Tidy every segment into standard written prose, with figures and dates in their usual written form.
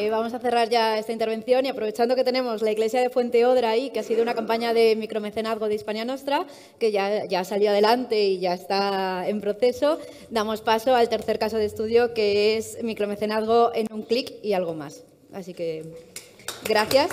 vamos a cerrar ya esta intervención y aprovechando que tenemos la iglesia de Fuenteodra ahí, que ha sido una campaña de micromecenazgo de Hispania Nostra, que ya salió adelante y ya está en proceso, damos paso al tercer caso de estudio, que es micromecenazgo en un clic y algo más. Así que, gracias.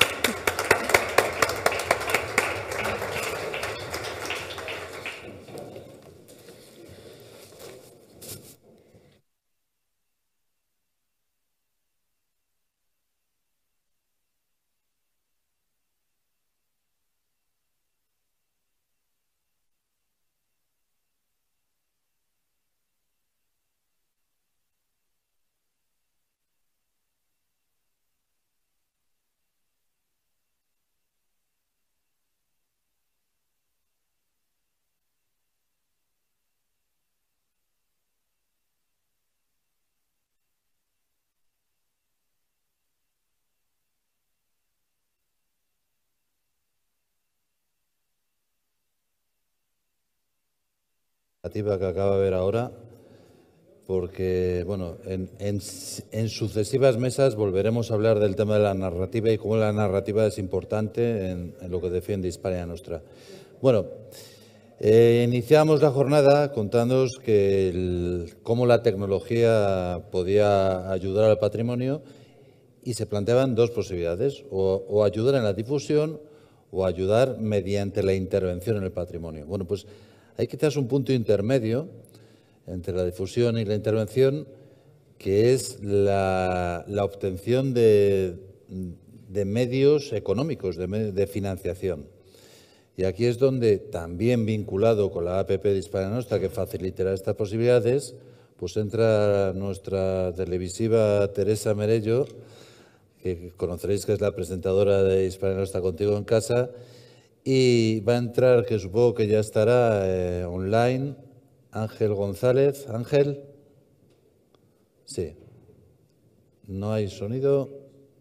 Que acaba de ver ahora, porque bueno, en sucesivas mesas volveremos a hablar del tema de la narrativa y cómo la narrativa es importante en lo que defiende Hispania Nostra. Bueno, iniciamos la jornada contándoos cómo la tecnología podía ayudar al patrimonio y se planteaban dos posibilidades, o ayudar en la difusión o ayudar mediante la intervención en el patrimonio. Bueno, pues hay quizás un punto intermedio entre la difusión y la intervención, que es la obtención de medios económicos, de financiación. Y aquí es donde, también vinculado con la APP de Hispania Nostra, que facilitará estas posibilidades, pues entra nuestra televisiva Teresa Merello, que conoceréis que es la presentadora de Hispania Nostra Contigo en Casa, y va a entrar, que supongo que ya estará online, Ángel González. Ángel. Sí. No hay sonido.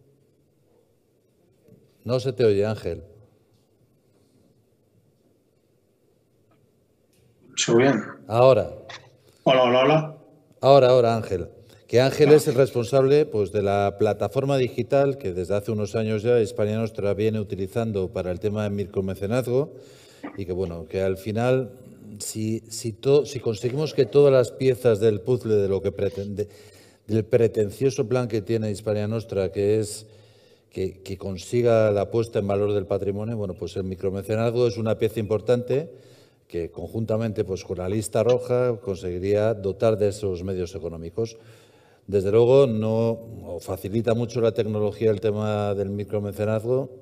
No se te oye, Ángel. ¿Se oye bien? Ahora. Hola, hola, hola. Ahora, Ángel. Que Ángel es el responsable, pues, de la plataforma digital que desde hace unos años ya Hispania Nostra viene utilizando para el tema de micromecenazgo, y que, bueno, que al final, si conseguimos que todas las piezas del puzzle de lo que pretende, del pretencioso plan que tiene Hispania Nostra, que es que consiga la puesta en valor del patrimonio, bueno, pues el micromecenazgo es una pieza importante que conjuntamente, pues, con la lista roja conseguiría dotar de esos medios económicos. Desde luego, no facilita mucho la tecnología el tema del micromecenazgo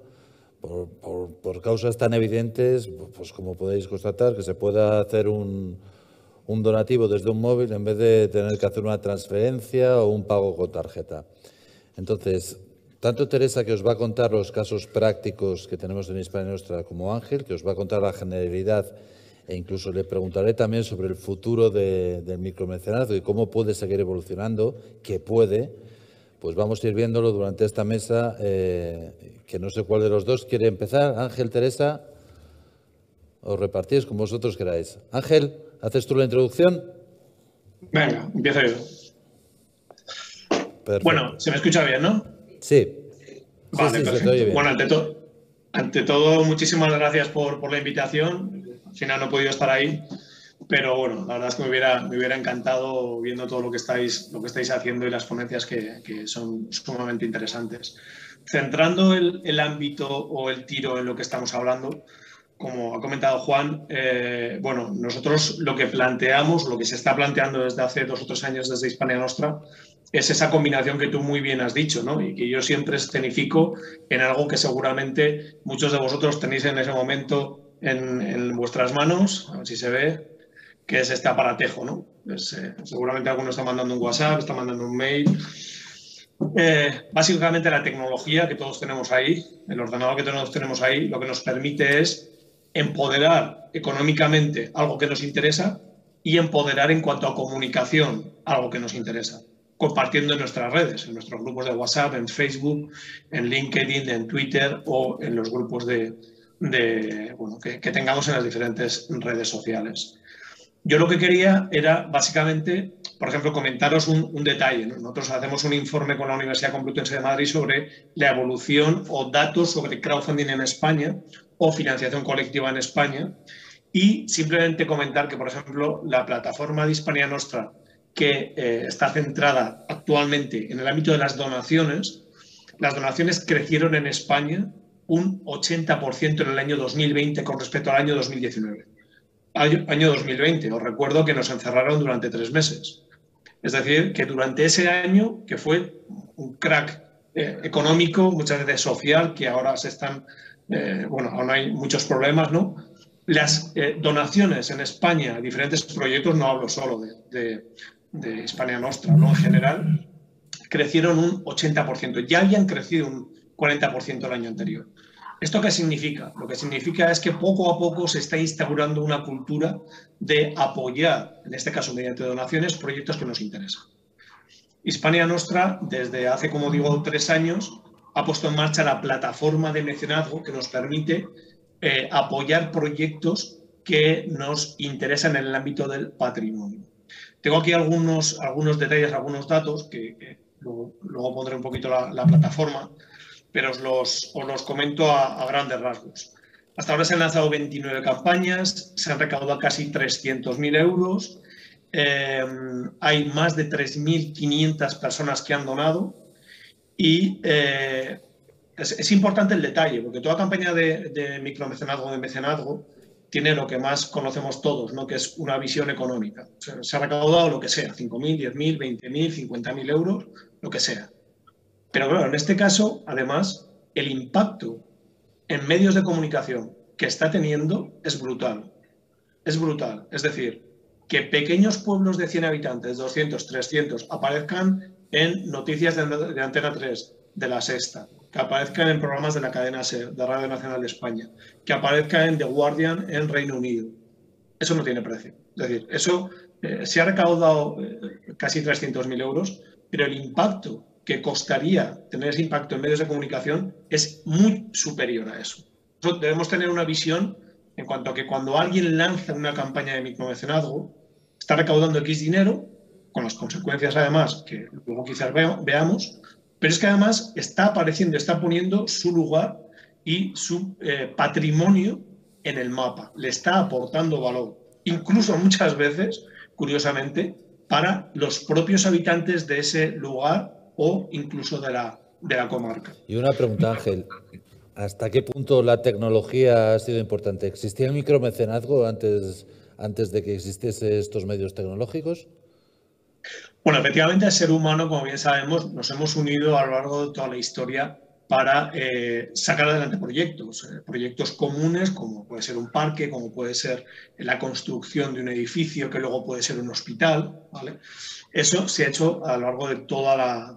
por causas tan evidentes, pues como podéis constatar, que se pueda hacer un donativo desde un móvil en vez de tener que hacer una transferencia o un pago con tarjeta. Entonces, tanto Teresa, que os va a contar los casos prácticos que tenemos en Hispania Nostra, como Ángel, que os va a contar la generalidad, e incluso le preguntaré también sobre el futuro del micromecenazgo y cómo puede seguir evolucionando, que puede, pues vamos a ir viéndolo durante esta mesa, que no sé cuál de los dos quiere empezar. Ángel, Teresa, os repartís como vosotros queráis. Ángel, ¿haces tú la introducción? Venga, empiezo yo. Perfecto. Bueno, ¿se me escucha bien, no? Sí. Vale, sí, perfecto. se te oye bien. Bueno, ante todo, muchísimas gracias por la invitación. Al final no he podido estar ahí, pero bueno, la verdad es que me hubiera encantado viendo todo lo que estáis haciendo y las ponencias que son sumamente interesantes. Centrando el ámbito o el tiro en lo que estamos hablando, como ha comentado Juan, bueno, nosotros lo que planteamos, lo que se está planteando desde hace 2 o 3 años desde Hispania Nostra, es esa combinación que tú muy bien has dicho, ¿no? Y que yo siempre escenifico en algo que seguramente muchos de vosotros tenéis en ese momento en vuestras manos, a ver si se ve, que es este aparatejo, ¿no? Seguramente alguno está mandando un WhatsApp, está mandando un mail. Básicamente la tecnología que todos tenemos ahí, el ordenador que todos tenemos ahí, lo que nos permite es empoderar económicamente algo que nos interesa y empoderar en cuanto a comunicación algo que nos interesa, compartiendo en nuestras redes, en nuestros grupos de WhatsApp, en Facebook, en LinkedIn, en Twitter o en los grupos bueno, que tengamos en las diferentes redes sociales. Yo lo que quería era básicamente por ejemplo, comentaros un detalle, ¿no? Nosotros hacemos un informe con la Universidad Complutense de Madrid sobre la evolución o datos sobre crowdfunding en España o financiación colectiva en España, y simplemente comentar que, por ejemplo, la plataforma de Hispania Nostra, que está centrada actualmente en el ámbito de las donaciones crecieron en España un 80% en el año 2020 con respecto al año 2019. Año 2020, os recuerdo que nos encerraron durante 3 meses. Es decir, que durante ese año, que fue un crack económico, muchas veces social, que ahora se están, aún hay muchos problemas, ¿no? Las donaciones en España a diferentes proyectos, no hablo solo de Hispania Nostra, ¿no? En general, crecieron un 80%. Ya habían crecido un 40% el año anterior. ¿Esto qué significa? Lo que significa es que poco a poco se está instaurando una cultura de apoyar, en este caso mediante donaciones, proyectos que nos interesan. Hispania Nostra, desde hace, como digo, 3 años, ha puesto en marcha la plataforma de mecenazgo que nos permite apoyar proyectos que nos interesan en el ámbito del patrimonio. Tengo aquí algunos detalles, algunos datos que luego pondré un poquito la plataforma, pero os los comento a grandes rasgos. Hasta ahora se han lanzado 29 campañas, se han recaudado casi 300.000 euros, hay más de 3.500 personas que han donado y es importante el detalle, porque toda campaña de micromecenazgo, de mecenazgo, tiene lo que más conocemos todos, ¿no? Que es una visión económica. O sea, se ha recaudado lo que sea, 5.000, 10.000, 20.000, 50.000 euros, lo que sea. Pero claro, en este caso, además, el impacto en medios de comunicación que está teniendo es brutal. Es brutal. Es decir, que pequeños pueblos de 100 habitantes, 200, 300, aparezcan en noticias de Antena 3, de La Sexta, que aparezcan en programas de la cadena SER, de Radio Nacional de España, que aparezcan en The Guardian en Reino Unido. Eso no tiene precio. Es decir, eso se ha recaudado casi 300.000 euros, pero el impacto que costaría tener ese impacto en medios de comunicación es muy superior a eso. Debemos tener una visión en cuanto a que cuando alguien lanza una campaña de micromecenazgo, está recaudando X dinero, con las consecuencias además que luego quizás veamos, pero es que además está apareciendo, está poniendo su lugar y su patrimonio en el mapa, le está aportando valor, incluso muchas veces, curiosamente, para los propios habitantes de ese lugar o incluso de la comarca. Y una pregunta, Ángel, ¿hasta qué punto la tecnología ha sido importante? ¿Existía el micromecenazgo antes de que existiesen estos medios tecnológicos? Bueno, efectivamente, el ser humano, como bien sabemos, nos hemos unido a lo largo de toda la historia para sacar adelante proyectos comunes, como puede ser un parque, como puede ser la construcción de un edificio, que luego puede ser un hospital, ¿vale? Eso se ha hecho a lo largo de toda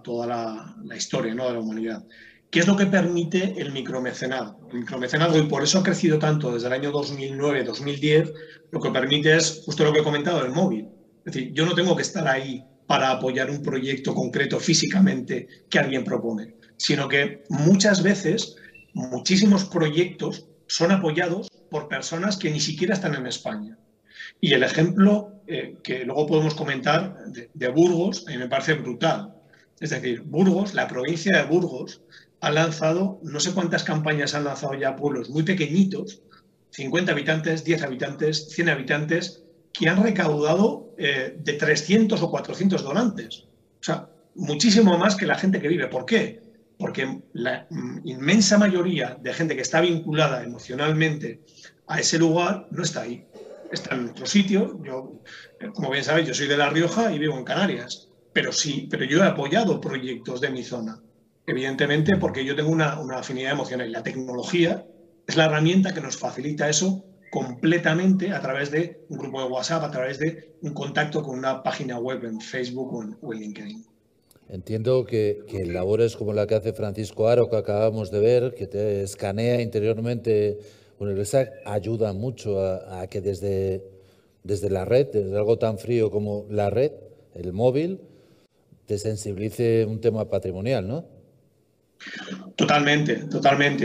la historia, ¿no?, de la humanidad. ¿Qué es lo que permite el micromecenazgo? El micromecenazgo, y por eso ha crecido tanto desde el año 2009-2010, lo que permite es justo lo que he comentado del móvil. Es decir, yo no tengo que estar ahí para apoyar un proyecto concreto físicamente que alguien propone, sino que muchas veces muchísimos proyectos son apoyados por personas que ni siquiera están en España. Y el ejemplo que luego podemos comentar de Burgos, a mí me parece brutal. Es decir, Burgos, la provincia de Burgos, ha lanzado, no sé cuántas campañas han lanzado ya pueblos muy pequeñitos, 50 habitantes, 10 habitantes, 100 habitantes, que han recaudado de 300 o 400 donantes. O sea, muchísimo más que la gente que vive. ¿Por qué? Porque la inmensa mayoría de gente que está vinculada emocionalmente a ese lugar no está ahí. Está en otro sitio. Yo, como bien sabéis, yo soy de La Rioja y vivo en Canarias. Pero yo he apoyado proyectos de mi zona. Evidentemente, porque yo tengo una afinidad emocional. Y la tecnología es la herramienta que nos facilita eso completamente a través de un grupo de WhatsApp, a través de un contacto con una página web en Facebook o en LinkedIn. Entiendo que labores como la que hace Francisco Aro, que acabamos de ver, que te escanea interiormente un ELSAC, ayuda mucho a que desde la red, desde algo tan frío como la red, el móvil, te sensibilice un tema patrimonial, ¿no? Totalmente, totalmente.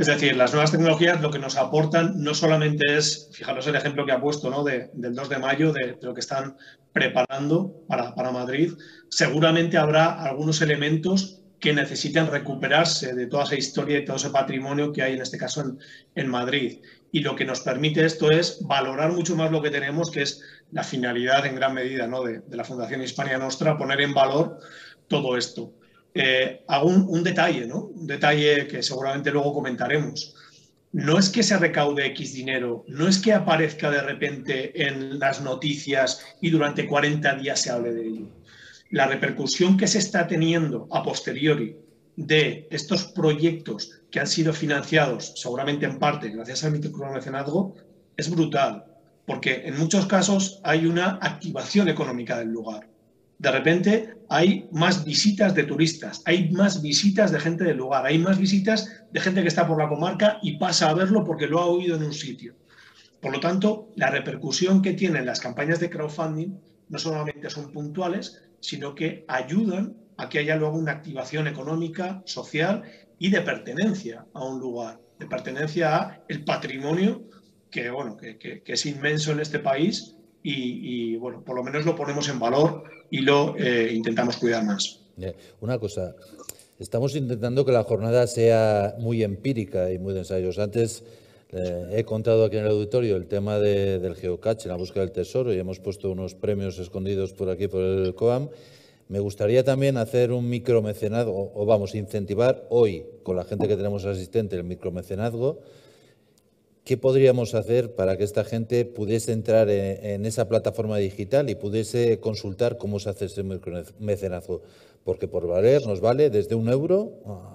Es decir, las nuevas tecnologías lo que nos aportan no solamente es, fijaros el ejemplo que ha puesto, ¿no? del 2 de mayo, de lo que están preparando para Madrid. Seguramente habrá algunos elementos que necesiten recuperarse de toda esa historia y todo ese patrimonio que hay, en este caso, en Madrid. Y lo que nos permite esto es valorar mucho más lo que tenemos, que es la finalidad en gran medida, ¿no? de la Fundación Hispania Nostra, poner en valor todo esto. Hago un detalle, ¿no? Un detalle que seguramente luego comentaremos. No es que se recaude X dinero, no es que aparezca de repente en las noticias y durante 40 días se hable de ello. La repercusión que se está teniendo a posteriori de estos proyectos que han sido financiados, seguramente en parte gracias al micromecenazgo, es brutal, porque en muchos casos hay una activación económica del lugar. De repente hay más visitas de turistas, hay más visitas de gente del lugar, hay más visitas de gente que está por la comarca y pasa a verlo porque lo ha oído en un sitio. Por lo tanto, la repercusión que tienen las campañas de crowdfunding no solamente son puntuales, sino que ayudan a que haya luego una activación económica, social y de pertenencia a un lugar, de pertenencia a el patrimonio que, bueno, que es inmenso en este país y bueno, por lo menos lo ponemos en valor y lo intentamos cuidar más. Una cosa, estamos intentando que la jornada sea muy empírica y muy de ensayos. Antes he contado aquí en el auditorio el tema del geocache, la búsqueda del tesoro, y hemos puesto unos premios escondidos por aquí, por el COAM. Me gustaría también hacer un micromecenazgo, o vamos, incentivar hoy, con la gente que tenemos asistente, el micromecenazgo. ¿Qué podríamos hacer para que esta gente pudiese entrar en esa plataforma digital y pudiese consultar cómo se hace ese micromecenazgo? Porque por valer nos vale desde 1 euro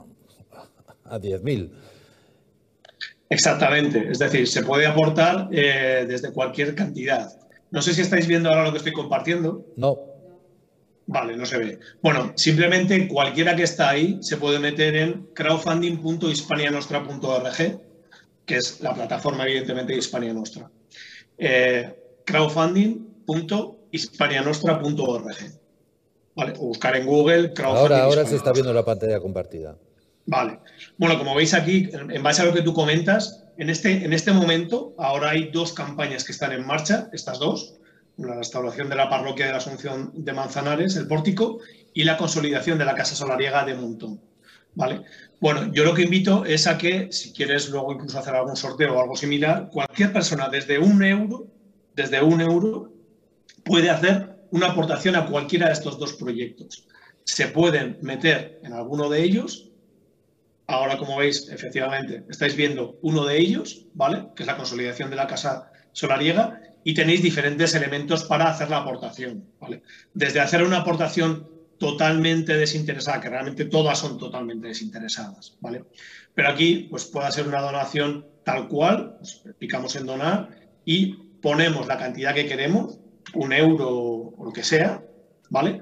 a 10.000. Exactamente, es decir, se puede aportar desde cualquier cantidad. No sé si estáis viendo ahora lo que estoy compartiendo. No. Vale, no se ve. Bueno, simplemente cualquiera que está ahí se puede meter en crowdfunding.hispanianostra.org, que es la plataforma, evidentemente, de Hispania Nostra. Crowdfunding.hispanianostra.org. ¿Vale? O buscar en Google crowdfunding. Ahora se está viendo la pantalla compartida. Vale. Bueno, como veis aquí, en base a lo que tú comentas, en este momento, ahora hay 2 campañas que están en marcha, estas 2. La restauración de la parroquia de la Asunción de Manzanares, el pórtico, y la consolidación de la Casa Solariega de Montón. ¿Vale? Bueno, yo lo que invito es a que, si quieres luego incluso hacer algún sorteo o algo similar, cualquier persona desde 1 euro puede hacer una aportación a cualquiera de estos 2 proyectos. Se pueden meter en alguno de ellos. Ahora, como veis, efectivamente, estáis viendo uno de ellos, ¿vale? Que es la consolidación de la Casa Solariega, y tenéis diferentes elementos para hacer la aportación, ¿vale? Desde hacer una aportación totalmente desinteresada, que realmente todas son totalmente desinteresadas, ¿vale? Pero aquí pues puede ser una donación tal cual, pues, picamos en donar y ponemos la cantidad que queremos, 1 euro o lo que sea, ¿vale?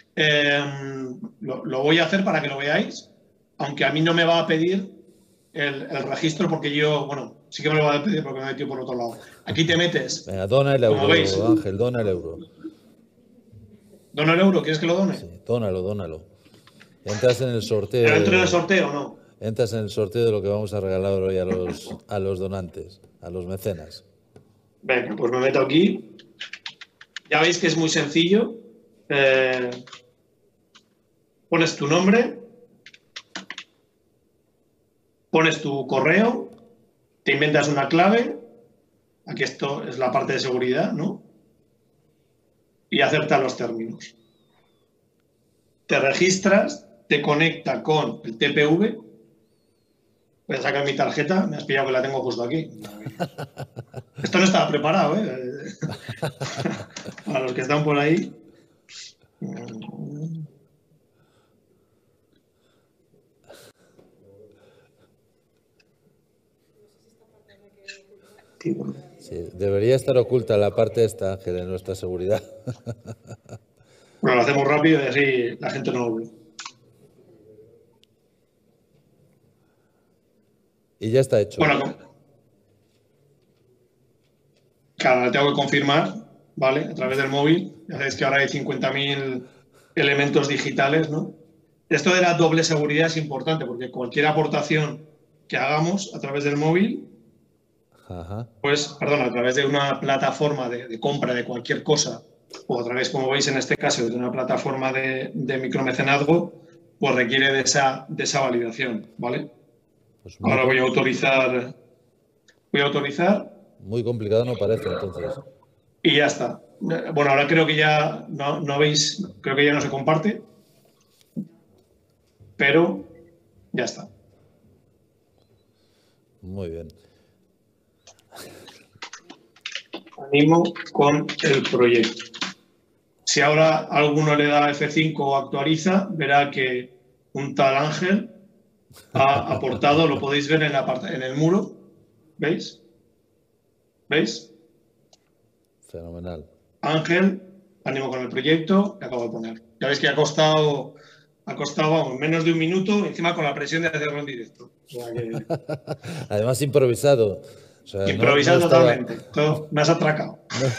Lo voy a hacer para que lo veáis, aunque a mí no me va a pedir el registro porque yo, bueno, sí que me lo va a pedir porque me he metido por otro lado. Aquí te metes. Venga, dona el euro, veis, Ángel, dona el euro. ¿Dona el euro? ¿Quieres que lo done? Sí, dónalo. Entras en el sorteo. ¿Pero entro en el sorteo o no? Entras en el sorteo de lo que vamos a regalar hoy a los donantes, a los mecenas. Venga, pues me meto aquí. Ya veis que es muy sencillo. Pones tu nombre, pones tu correo, te inventas una clave. Aquí esto es la parte de seguridad, ¿no? Y acepta los términos. Te registras, te conecta con el TPV. Voy a sacar mi tarjeta, me has pillado que la tengo justo aquí. Esto no estaba preparado, ¿eh? A los que están por ahí. Sí, debería estar oculta la parte esta, Ángel, de nuestra seguridad. Bueno, lo hacemos rápido y así la gente no lo ve. Y ya está hecho. Bueno, claro, la tengo que confirmar, ¿vale? A través del móvil. Ya sabéis que ahora hay 50.000 elementos digitales, ¿no? Esto de la doble seguridad es importante porque cualquier aportación que hagamos a través del móvil, pues, perdón, a través de una plataforma de compra de cualquier cosa, o a través, como veis en este caso, de una plataforma de micromecenazgo, pues requiere de esa validación, ¿vale? Pues ahora voy a autorizar. Muy complicado no parece, entonces. Y ya está. Bueno, ahora creo que ya no veis, creo que ya no se comparte, pero ya está. Muy bien. Animo con el proyecto. Si ahora alguno le da F5 o actualiza, verá que un tal Ángel ha aportado, lo podéis ver en el muro, ¿veis? ¿Veis? Fenomenal. Ángel, animo con el proyecto, que acabo de poner. Ya veis que ha costado vamos, menos de un minuto, encima con la presión de hacerlo en directo. O sea que... Además, improvisado. O sea, improvisado no estaba... totalmente. Todo, me has atracado.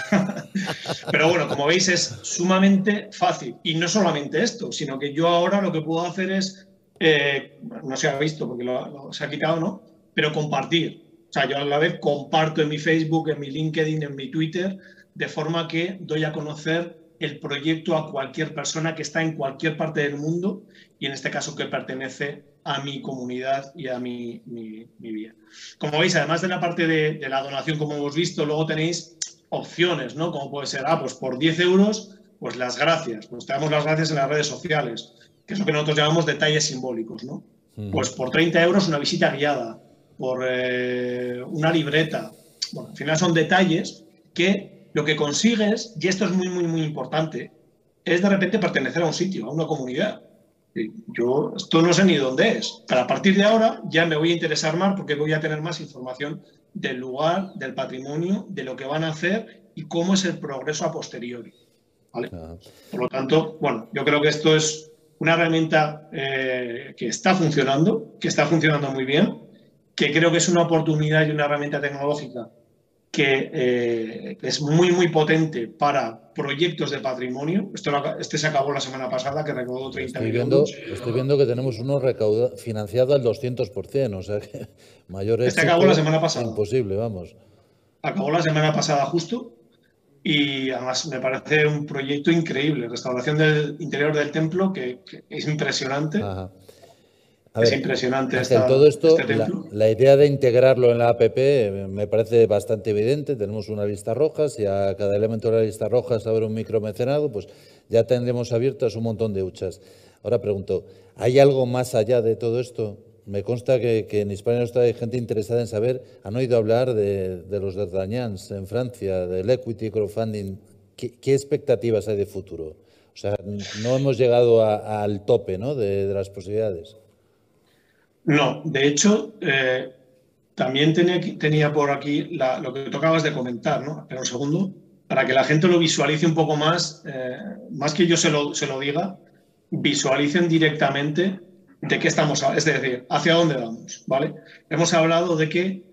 Pero bueno, como veis, es sumamente fácil. Y no solamente esto, sino que yo ahora lo que puedo hacer es, no se ha visto porque se ha quitado, ¿no? Pero compartir. O sea, yo a la vez comparto en mi Facebook, en mi LinkedIn, en mi Twitter, de forma que doy a conocer el proyecto a cualquier persona que está en cualquier parte del mundo y en este caso que pertenece a mi comunidad y a mi vida. Como veis, además de la parte de la donación, como hemos visto, luego tenéis opciones, ¿no? Como puede ser, pues por 10 euros, pues las gracias. Pues te damos las gracias en las redes sociales, que es lo que nosotros llamamos detalles simbólicos, ¿no? Pues por 30 euros una visita guiada, por una libreta. Bueno, al final son detalles que lo que consigues, y esto es muy, muy, muy importante, es de repente pertenecer a un sitio, a una comunidad. Yo esto no sé ni dónde es, pero a partir de ahora ya me voy a interesar más porque voy a tener más información del lugar, del patrimonio, de lo que van a hacer y cómo es el progreso a posteriori, ¿vale? Por lo tanto, bueno, yo creo que esto es una herramienta que está funcionando muy bien, que creo que es una oportunidad y una herramienta tecnológica que es muy, muy potente para proyectos de patrimonio. Este se acabó la semana pasada, que recaudó 30.000 euros. Estoy viendo que tenemos uno financiado al 200%, o sea que mayor éxito acabó la semana pasada. Imposible, vamos. Acabó la semana pasada justo y además me parece un proyecto increíble. Restauración del interior del templo que es impresionante. Ajá. Es impresionante todo esto, este templo. La idea de integrarlo en la APP me parece bastante evidente. Tenemos una lista roja, si a cada elemento de la lista roja se abre un micromecenazgo, pues ya tendremos abiertas un montón de huchas. Ahora pregunto, ¿hay algo más allá de todo esto? Me consta que en Hispania Nostra hay gente interesada en saber, han oído hablar de los Dardanians en Francia, del equity crowdfunding. ¿Qué expectativas hay de futuro? O sea, no hemos llegado al tope, ¿no?, de las posibilidades. No, de hecho, también tenía por aquí lo que tú acabas de comentar, ¿no? Espera un segundo, para que la gente lo visualice un poco más, más que yo se lo diga, visualicen directamente de qué estamos hablando, es decir, hacia dónde vamos, ¿vale? Hemos hablado de que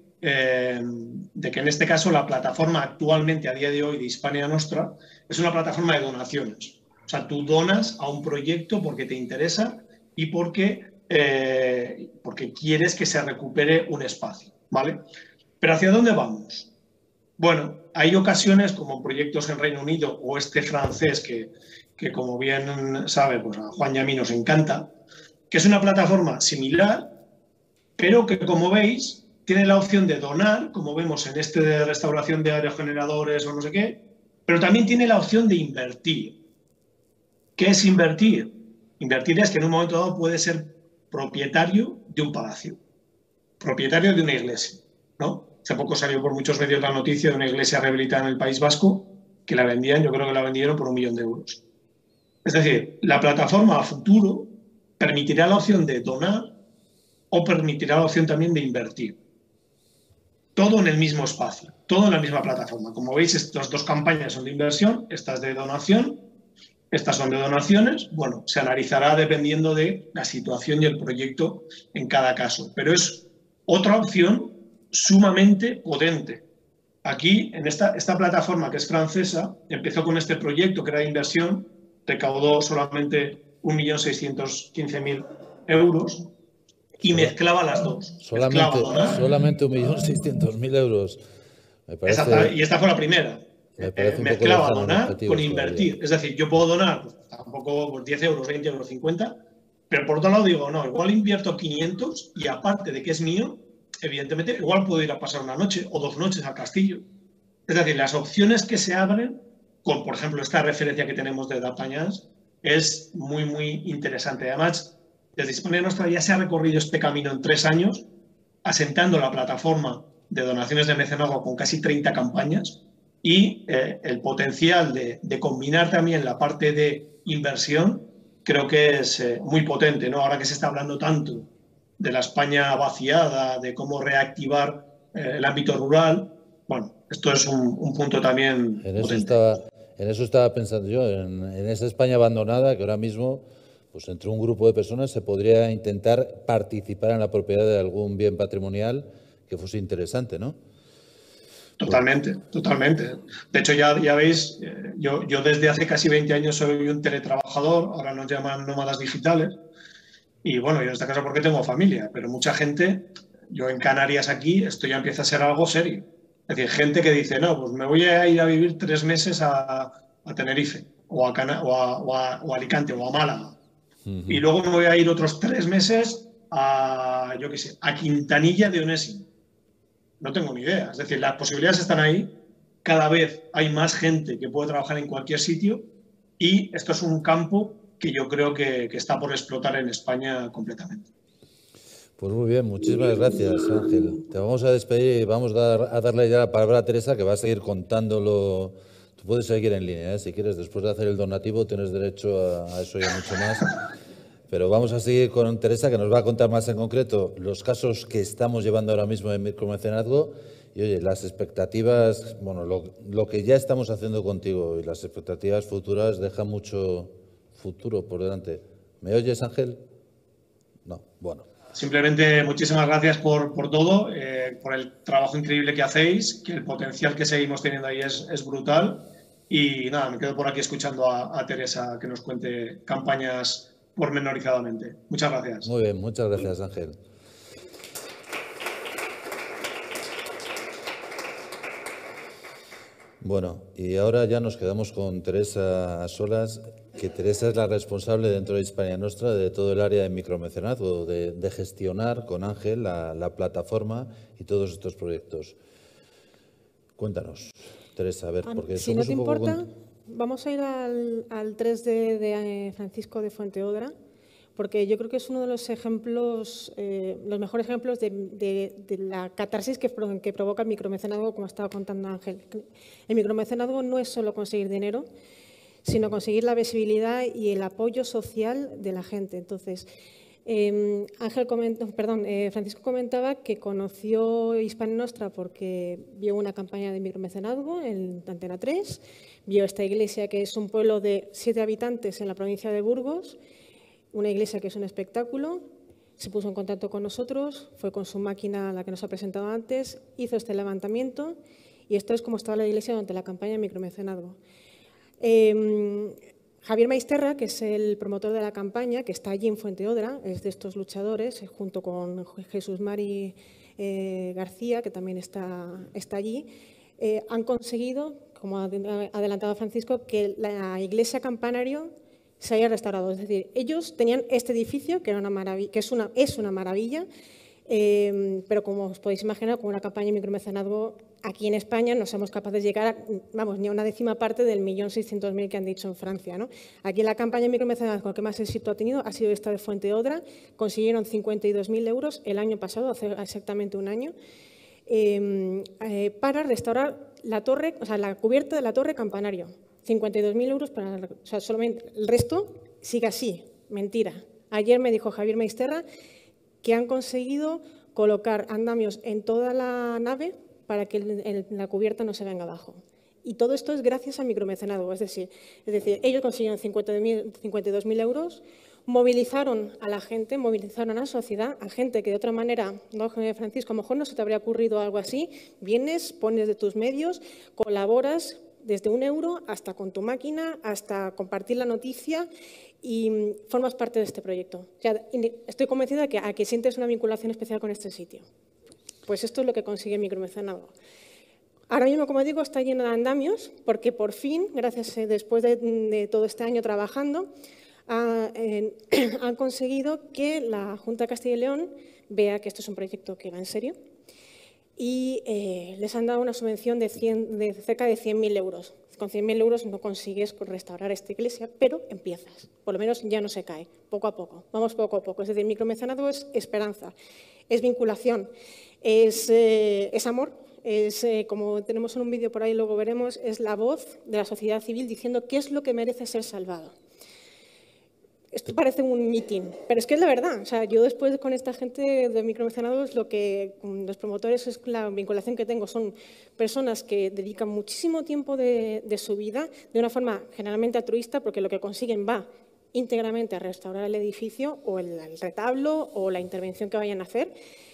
en este caso la plataforma actualmente a día de hoy de Hispania Nostra es una plataforma de donaciones. O sea, tú donas a un proyecto porque te interesa y porque quieres que se recupere un espacio, ¿vale? Pero ¿hacia dónde vamos? Bueno, hay ocasiones como proyectos en Reino Unido o este francés que como bien sabe, pues a Juan y a mí nos encanta, que es una plataforma similar, pero que como veis tiene la opción de donar, como vemos en este de restauración de aerogeneradores o no sé qué, pero también tiene la opción de invertir. ¿Qué es invertir? Invertir es que en un momento dado puede ser propietario de un palacio, propietario de una iglesia, ¿no? Hace poco salió por muchos medios la noticia de una iglesia rehabilitada en el País Vasco que la vendían, yo creo que la vendieron por 1 millón de euros. Es decir, la plataforma a futuro permitirá la opción de donar o permitirá la opción también de invertir. Todo en el mismo espacio, todo en la misma plataforma. Como veis, estas dos campañas son de inversión, estas de donación. Estas son de donaciones, bueno, se analizará dependiendo de la situación y el proyecto en cada caso, pero es otra opción sumamente potente. Aquí, en esta plataforma que es francesa, empezó con este proyecto que era de inversión, recaudó solamente 1.615.000 euros y mezclaba las dos. Solamente 1.600.000 euros. Me parece, exacto, y esta fue la primera. Mezclaba donar con invertir. Todavía. Es decir, yo puedo donar, pues, tampoco pues, 10 euros, 20 euros, 50, pero por otro lado digo, no, igual invierto 500 y aparte de que es mío, evidentemente, igual puedo ir a pasar una noche o 2 noches al castillo. Es decir, las opciones que se abren con, por ejemplo, esta referencia que tenemos de D'Artagnans es muy, muy interesante. Además, desde Hispania Nostra ya se ha recorrido este camino en 3 años, asentando la plataforma de donaciones de mecenazgo con casi 30 campañas y el potencial de combinar también la parte de inversión creo que es muy potente, ¿no? Ahora que se está hablando tanto de la España vaciada, de cómo reactivar el ámbito rural, bueno, esto es un punto también potente. En eso estaba pensando yo, en esa España abandonada que ahora mismo, pues entre un grupo de personas se podría intentar participar en la propiedad de algún bien patrimonial que fuese interesante, ¿no? Totalmente, totalmente. De hecho, ya veis, yo desde hace casi 20 años soy un teletrabajador, ahora nos llaman nómadas digitales, y bueno, yo en este caso porque tengo familia, pero mucha gente, yo en Canarias aquí, esto ya empieza a ser algo serio. Es decir, gente que dice, no, pues me voy a ir a vivir 3 meses a Tenerife, o a Alicante, o a Málaga, y luego me voy a ir otros 3 meses a, yo qué sé, a Quintanilla de Onésimo. No tengo ni idea. Es decir, las posibilidades están ahí. Cada vez hay más gente que puede trabajar en cualquier sitio y esto es un campo que yo creo que está por explotar en España completamente. Pues muy bien, muchísimas gracias, Ángel. Te vamos a despedir y vamos a darle ya la palabra a Teresa, que va a seguir contándolo. Tú puedes seguir en línea, ¿eh? Si quieres, después de hacer el donativo, tienes derecho a eso y a mucho más. Pero vamos a seguir con Teresa, que nos va a contar más en concreto los casos que estamos llevando ahora mismo en micromecenazgo. Y oye, las expectativas, bueno, lo que ya estamos haciendo contigo y las expectativas futuras dejan mucho futuro por delante. ¿Me oyes, Ángel? No, bueno. Simplemente muchísimas gracias por todo, por el trabajo increíble que hacéis, que el potencial que seguimos teniendo ahí es brutal. Y nada, me quedo por aquí escuchando a Teresa que nos cuente campañas pormenorizadamente. Muchas gracias. Muy bien, muchas gracias, Ángel. Bueno, y ahora ya nos quedamos con Teresa a solas, que Teresa es la responsable dentro de Hispania Nostra de todo el área de micromecenazgo, de gestionar con Ángel la plataforma y todos estos proyectos. Cuéntanos, Teresa, a ver, porque si no te importa, vamos a ir al 3D de Francisco de Fuenteodra, porque yo creo que es uno de los ejemplos, los mejores ejemplos de la catarsis que provoca el micromecenazgo, como estaba contando Ángel. El micromecenazgo no es solo conseguir dinero, sino conseguir la visibilidad y el apoyo social de la gente. Entonces, Francisco comentaba que conoció Hispania Nostra porque vio una campaña de micromecenazgo en Antena 3, vio esta iglesia que es un pueblo de 7 habitantes en la provincia de Burgos, una iglesia que es un espectáculo, se puso en contacto con nosotros, fue con su máquina, la que nos ha presentado antes, hizo este levantamiento y esto es como estaba la iglesia durante la campaña de micromecenazgo. Javier Maisterra, que es el promotor de la campaña, que está allí en Fuenteodra, es de estos luchadores, junto con Jesús Mari García, que también está allí, han conseguido, como ha adelantado Francisco, que la iglesia campanario se haya restaurado. Es decir, ellos tenían este edificio, que era una maravilla, que es una maravilla, pero como os podéis imaginar, con una campaña de micromecenazgo aquí en España no somos capaces de llegar ni a una décima parte del 1.600.000 que han dicho en Francia, ¿no? Aquí la campaña de micromecenazgo que más éxito ha tenido ha sido esta de Fuenteodra, consiguieron 52.000 euros el año pasado, hace exactamente un año, para restaurar la torre, o sea, la cubierta de la torre campanario. 52.000 euros para, o sea, solamente el resto sigue así, mentira. Ayer me dijo Javier Maisterra que han conseguido colocar andamios en toda la nave para que la cubierta no se venga abajo. Y todo esto es gracias al micromecenazgo, es decir, ellos consiguieron 52.000 euros, movilizaron a la gente, movilizaron a la sociedad, a gente que de otra manera, no, Francisco, a lo mejor no se te habría ocurrido algo así, vienes, pones de tus medios, colaboras, desde 1 euro hasta con tu máquina, hasta compartir la noticia y formas parte de este proyecto. O sea, estoy convencida de que a que sientes una vinculación especial con este sitio. Pues esto es lo que consigue Micromecenazgo. Ahora mismo, como digo, está lleno de andamios porque por fin, gracias después de todo este año trabajando, han conseguido que la Junta de Castilla y León vea que esto es un proyecto que va en serio y les han dado una subvención de cerca de 100.000 euros. Con 100.000 euros no consigues restaurar esta iglesia, pero empiezas. Por lo menos ya no se cae, poco a poco. Vamos poco a poco. Es decir, micromecenazgo es esperanza, es vinculación, es amor. Es, como tenemos en un vídeo por ahí, luego veremos, es la voz de la sociedad civil diciendo qué es lo que merece ser salvado. Esto parece un mitin, pero es que es la verdad. O sea, yo después con esta gente de micromecenazgos, los promotores, es la vinculación que tengo. Son personas que dedican muchísimo tiempo de su vida de una forma generalmente altruista, porque lo que consiguen va íntegramente a restaurar el edificio o el retablo o la intervención que vayan a hacer.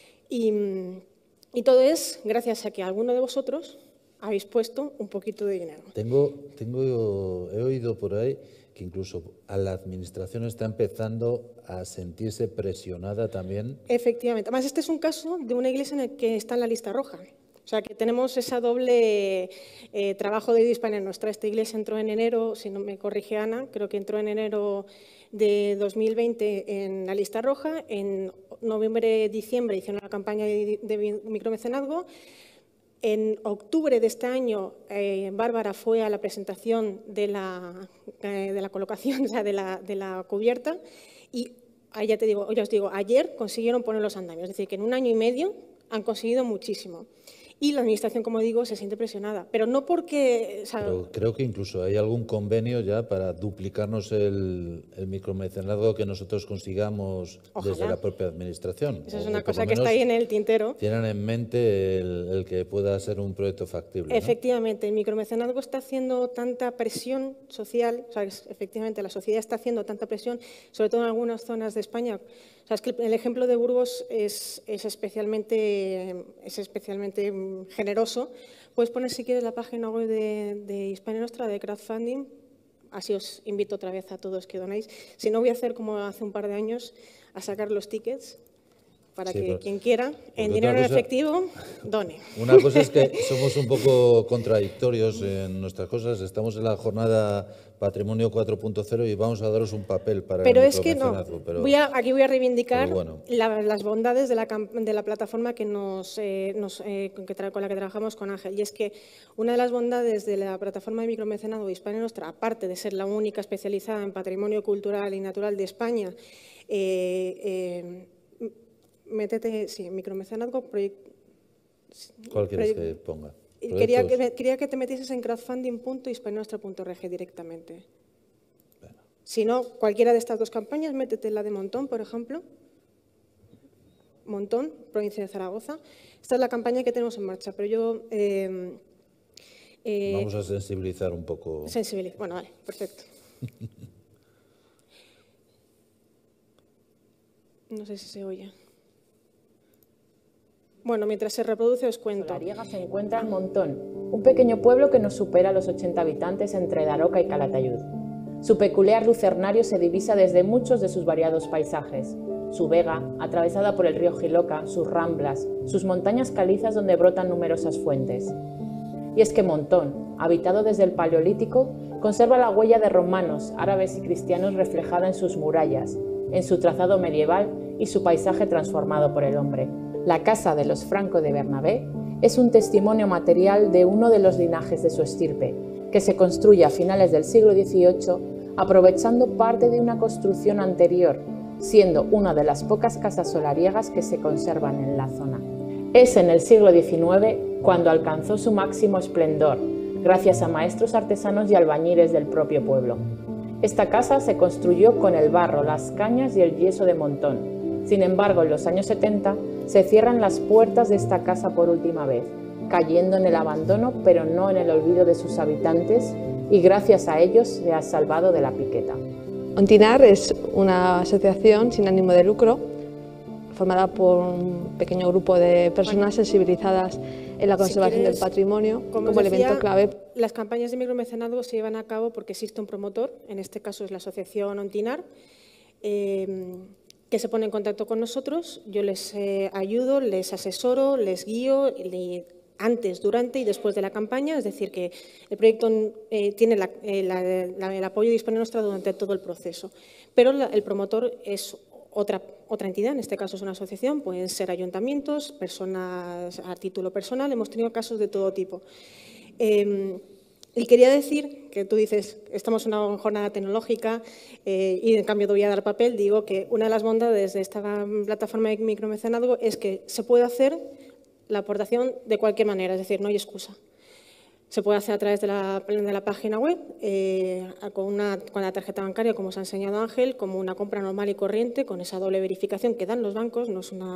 Y todo es gracias a que alguno de vosotros habéis puesto un poquito de dinero. He oído por ahí que incluso a la Administración está empezando a sentirse presionada también. Efectivamente. Además, este es un caso de una iglesia en la que está en la lista roja. O sea, que tenemos esa doble trabajo de Hispania Nostra. Esta iglesia entró en enero, si no me corrige Ana, creo que entró en enero de 2020 en la lista roja. En noviembre, diciembre hicieron la campaña de micromecenazgo. En octubre de este año, Bárbara fue a la presentación de la colocación, o sea, de la cubierta, y ya os digo, ayer consiguieron poner los andamios. Es decir, que en 1 año y medio han conseguido muchísimo. Y la Administración, como digo, se siente presionada, pero no porque… O sea, pero creo que incluso hay algún convenio ya para duplicarnos el micromecenazgo que nosotros consigamos. Ojalá. Desde la propia Administración. Esa es una cosa que está ahí en el tintero. Tienen en mente el que pueda ser un proyecto factible, Efectivamente, el micromecenazgo está haciendo tanta presión social, o sea, efectivamente la sociedad está haciendo tanta presión, sobre todo en algunas zonas de España. O sea, es que el ejemplo de Burgos es especialmente generoso. Puedes poner, si quieres, la página web de Hispania Nostra, de crowdfunding. Así os invito otra vez a todos que donéis. Si no, voy a hacer como hace un par de años, a sacar los tickets para que quien quiera, en dinero efectivo, done. Una cosa es que somos un poco contradictorios en nuestras cosas. Estamos en la jornada Patrimonio 4.0 y vamos a daros un papel para pero el es que no. Aquí voy a reivindicar las bondades de la plataforma con la que trabajamos con Ángel. Y es que una de las bondades de la plataforma de micromecenazgo de Hispania Nostra, aparte de ser la única especializada en patrimonio cultural y natural de España, métete, sí, micromecenazgo, ¿cuál quieres que ponga? Quería que te metieses en crowdfunding.hispanianostra.org directamente. Bueno. Si no, cualquiera de estas dos campañas, métete en la de Montón, por ejemplo. Montón, provincia de Zaragoza. Esta es la campaña que tenemos en marcha, pero yo… vamos a sensibilizar un poco. Bueno, vale, perfecto. No sé si se oye. Bueno, mientras se reproduce os cuento. Solariega se encuentra en Montón, un pequeño pueblo que nos supera los 80 habitantes entre Daroca y Calatayud. Su peculiar lucernario se divisa desde muchos de sus variados paisajes. Su vega, atravesada por el río Jiloca, sus ramblas, sus montañas calizas donde brotan numerosas fuentes. Y es que Montón, habitado desde el Paleolítico, conserva la huella de romanos, árabes y cristianos reflejada en sus murallas, en su trazado medieval y su paisaje transformado por el hombre. La casa de los Franco de Bernabé es un testimonio material de uno de los linajes de su estirpe, que se construye a finales del siglo XVIII aprovechando parte de una construcción anterior, siendo una de las pocas casas solariegas que se conservan en la zona. Es en el siglo XIX cuando alcanzó su máximo esplendor, gracias a maestros artesanos y albañiles del propio pueblo. Esta casa se construyó con el barro, las cañas y el yeso de Montón. Sin embargo, en los años 70 se cierran las puertas de esta casa por última vez, cayendo en el abandono, pero no en el olvido de sus habitantes, y gracias a ellos se ha salvado de la piqueta. Ontinar es una asociación sin ánimo de lucro, formada por un pequeño grupo de personas sensibilizadas en la conservación del patrimonio como elemento clave. Las campañas de micromecenazgo se llevan a cabo porque existe un promotor, en este caso es la Asociación Ontinar, que se pone en contacto con nosotros. Yo les ayudo, les asesoro, les guío antes, durante y después de la campaña, es decir, que el proyecto tiene el apoyo de Hispania Nostra durante todo el proceso. Pero el promotor es otra entidad, en este caso es una asociación, pueden ser ayuntamientos, personas a título personal, hemos tenido casos de todo tipo. Y quería decir, que tú dices, estamos en una jornada tecnológica y en cambio te voy a dar papel, digo que una de las bondades de esta plataforma de micromecenazgo es que se puede hacer la aportación de cualquier manera, es decir, no hay excusa. Se puede hacer a través de la página web, con la tarjeta bancaria, como os ha enseñado Ángel, como una compra normal y corriente, con esa doble verificación que dan los bancos,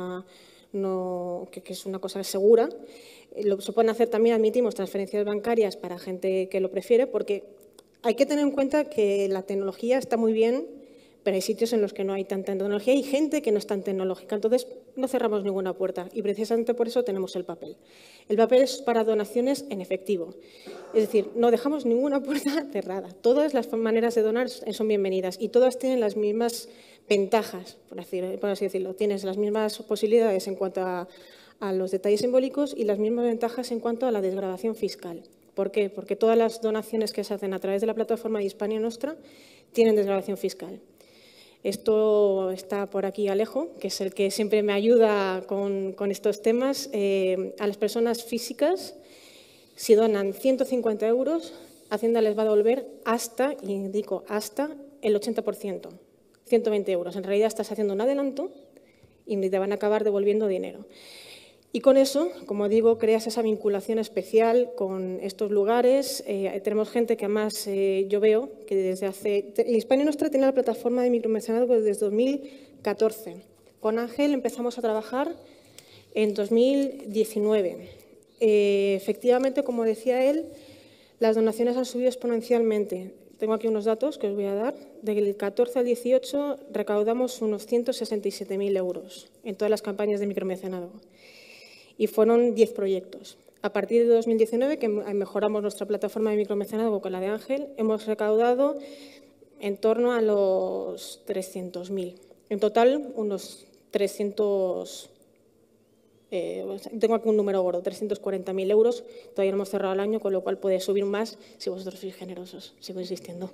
que es una cosa segura. Se pueden hacer también, admitimos, transferencias bancarias para gente que lo prefiere, porque hay que tener en cuenta que la tecnología está muy bien, pero hay sitios en los que no hay tanta tecnología y gente que no es tan tecnológica. Entonces, no cerramos ninguna puerta y precisamente por eso tenemos el papel. El papel es para donaciones en efectivo. Es decir, no dejamos ninguna puerta cerrada. Todas las maneras de donar son bienvenidas y todas tienen las mismas ventajas, por así decirlo. Tienes las mismas posibilidades en cuanto a los detalles simbólicos y las mismas ventajas en cuanto a la desgravación fiscal. ¿Por qué? Porque todas las donaciones que se hacen a través de la plataforma de Hispania Nostra tienen desgravación fiscal. Esto está por aquí Alejo, que es el que siempre me ayuda con estos temas. A las personas físicas, si donan 150 €, Hacienda les va a devolver hasta, y indico hasta, el 80%, 120 €. En realidad estás haciendo un adelanto y te van a acabar devolviendo dinero. Y con eso, como digo, creas esa vinculación especial con estos lugares. Tenemos gente que además yo veo que desde hace... Hispania Nostra tiene la plataforma de micromecenazgo desde 2014. Con Ángel empezamos a trabajar en 2019. Efectivamente, como decía él, las donaciones han subido exponencialmente. Tengo aquí unos datos que os voy a dar. Del 14 al 18 recaudamos unos 167.000 € en todas las campañas de micromecenazgo. Y fueron 10 proyectos. A partir de 2019, que mejoramos nuestra plataforma de micromecenazgo con la de Ángel, hemos recaudado en torno a los 300.000. En total, unos 300... tengo aquí un número gordo, 340.000 €. Todavía no hemos cerrado el año, con lo cual puede subir más si vosotros sois generosos. Sigo insistiendo.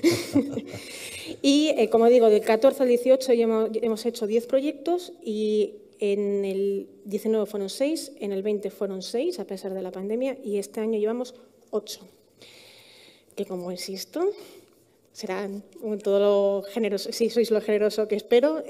Y, como digo, del 14 al 18 ya hemos hecho 10 proyectos y en el 19 fueron 6, en el 20 fueron 6, a pesar de la pandemia, y este año llevamos 8. Que, como insisto, serán todo lo generoso, si sois lo generoso que espero,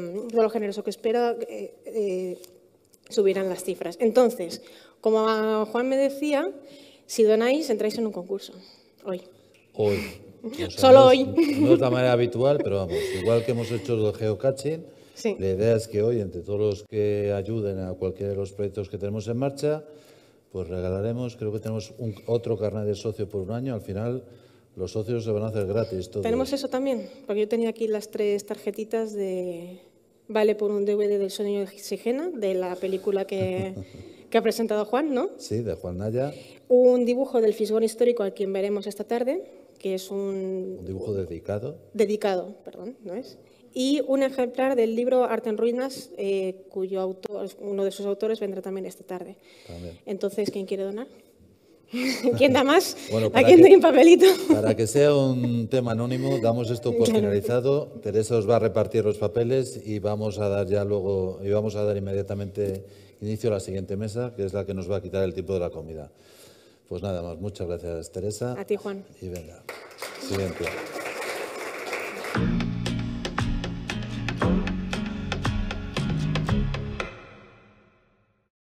subirán las cifras. Entonces, como Juan me decía, si donáis, entráis en un concurso. Hoy. Hoy. Solo hoy. No es la manera habitual, pero vamos, igual que hemos hecho el geocaching, sí. La idea es que hoy, entre todos los que ayuden a cualquiera de los proyectos que tenemos en marcha, pues regalaremos, creo que tenemos otro carnet de socio por un año. Al final, los socios se van a hacer gratis. Todos. Tenemos eso también, porque yo tenía aquí las 3 tarjetitas de... Vale por un DVD del Sueño de Sigena, de la película que ha presentado Juan, ¿no? Sí, de Juan Naya. Un dibujo del Fisgón histórico, al quien veremos esta tarde, que es un dibujo dedicado. Dedicado, perdón, ¿no es? Y un ejemplar del libro Arte en Ruinas, cuyo autor, uno de sus autores vendrá también esta tarde. También. Entonces, ¿quién quiere donar? ¿Quién da más? Bueno, ¿A quién doy un papelito? Para que sea un tema anónimo, damos esto por finalizado. Teresa os va a repartir los papeles y vamos a dar inmediatamente inicio a la siguiente mesa, que es la que nos va a quitar el tiempo de la comida. Pues nada más, muchas gracias, Teresa. A ti, Juan. Y venga, siguiente.